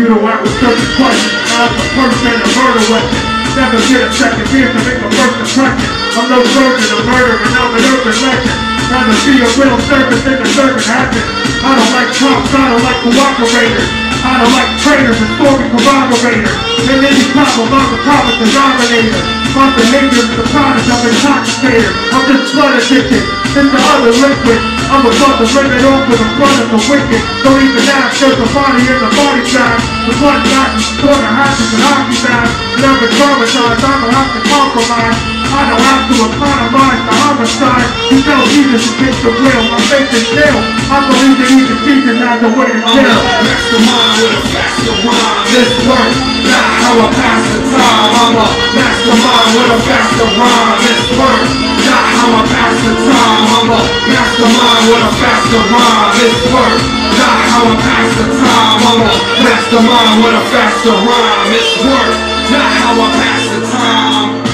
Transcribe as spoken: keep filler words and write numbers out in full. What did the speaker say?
you to ask a certain question. I'm the person and a murder weapon. Never get a second chance to make a first impression. I'm no surgeon, a murderer, and I'm an urban legend. Rather be a real servant than a servant happen. I don't like cops, I don't like cooperators. I don't like traitors and story corroborators. In any problem, I'm the common denominator. My behavior is the product of intoxicator. I'm just blood addicted, it's the other liquid. I'm about to rip it off in the front of the wicked. Don't even ask, there's a body in the body side. The blood matches, corner hatches and hockey knives. Never traumatized, I don't have to compromise. I don't have to economize the homicide. You tell Jesus to take the real, my faith is nil. I believe that even Jesus has a way to kill. I'm a mastermind with a faster rhyme. This works, not how I pass the time. I'm a mastermind with a faster rhyme. This works, not how I pass the time. I'm a mastermind with a faster rhyme. This works, not how I pass the time. I'm a mastermind with a faster rhyme. This works, not how I pass the time.